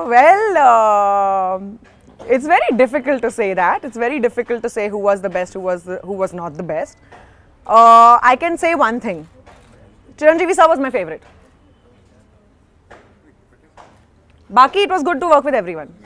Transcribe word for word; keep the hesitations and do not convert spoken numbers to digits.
well, uh, it's very difficult to say that. It's very difficult to say who was the best, who was the, who was not the best. Uh, I can say one thing. Chiranjeevi sir was my favorite. Baki, it was good to work with everyone.